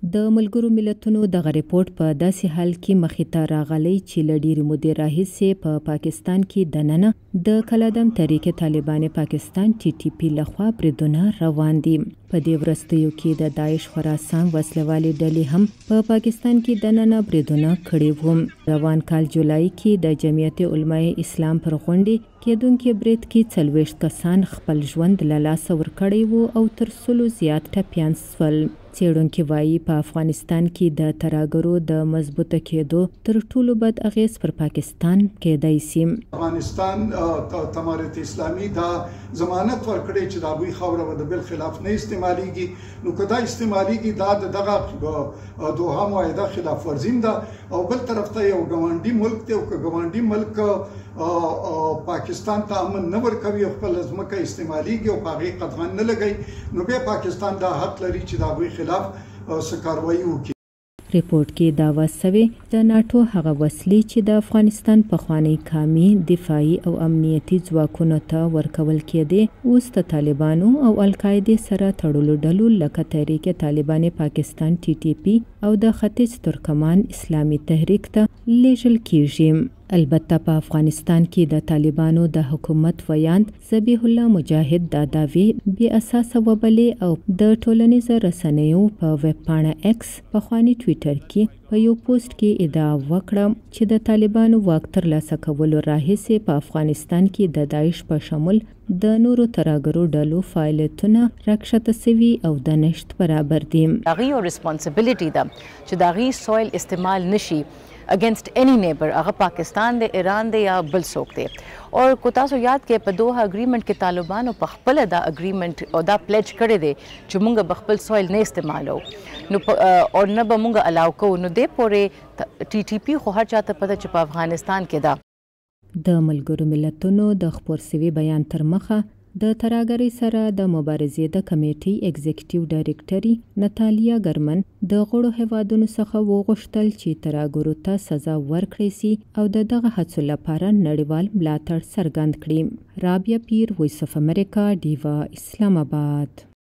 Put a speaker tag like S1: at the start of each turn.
S1: د ملګرو ملتونو دغه ریپورت په داسې حال کې مخې ته راغلی چې له ډېرې مودې راهیسې په پاکستان کې دننه د کلادم تحریک طالبان پاکستان TTP لخوا بریدونه روان دي. په دې وروستیو کې د داعش خراسان وسلوالې ډلې هم په پاکستان کې دننه بریدونه کړي وو. روان کال جولای کې د جمعیت علماء اسلام پر غونډې کېدونکي برید کې 40 کسان خپل ژوند له لاسه ورکړی وو او تر 100 زیات ټپیان شول. څېړونکي وایي په افغانستان کې د ترهګرو د مضبوطه کېدو تر ټولو بد اغېز پر پاکستان کېدای شي.
S2: افغانستان تمارت اسلامي دا ضمانت ورکړي چې د هغوی خاوره به د بل خلاف نه استعمالیږي. نو که دا استعمالیږي دا د دغه دوحه معاهده خلاف ورزیم ده او بل طرف ته یو ګاونډي ملک دی او که ګاونډي ملک پاکستان ته امن نه ورکوي او خپل ځمکه استعمالیږي او په هغې قدغن نه لګوي نو بیا پاکستان دا حق لري چې د هغوی خلاف څه کاروایي وکړي.
S1: ریپورت کې دعوا شوې د ناټو هغه وسلې چې د افغانستان پخوانی کامي دفاعي او امنیتي ځواکونو ته ورکول کېدې اوس د طالبانو او القاعدې سره تړلو ډلو لکه تحریک طالبان پاکستان TTP او د ختیځ ترکمان اسلامي تحریک ته لیږل کېږي. البته په افغانستان کې د طالبانو د حکومت ویاند ذبیح الله مجاهد دا دعوی بې اساسه وبلې او د ټولنیزو رسنیو په ویب پاڼه X پخواني ټویټر کې په یو پوسټ کې ادعا وکړه چې د طالبانو واک ترلاسه کولو راهیسې په افغانستان کې د داعش په شمول د نورو ترهګرو ډلو فعالیتونه راکښته سوي او د نشت برابر دي.
S3: هغې یو ریسپانسبیلیټي ده چې د هغې سویل استعمال نشي اگینسٹ اینی نیبر هغه پاکستان دی ایران دی یا بل څوک دی. اور کو تاسو یاد کې په دوه اګریمنٹ کې طالبانو په خپل دا اګریمنٹ او دا پلیج کړی دی چې مونږ به خپل سویل نه استعمالو نو او نه به مونږ الاو کوو. نو دې پورې TTP خو هر چاته پته چې په افغانستان کې ده.
S1: د ملګرو ملتونو د خپور سوي بیان تر مخه د ترهګرۍ سره د مبارزې د کمیټې ایگزیکټیو ډایرکټري ناتالیا ګرمن د غړو هیوادونو څخه وغوښتل چې ترهګرو ته سزا ورکړی سي او د دغه هڅو لپاره نړیوال ملاتړ څرګند کړي. رابعه پیر، وایس اف امریکا، ډیوا، اسلام آباد.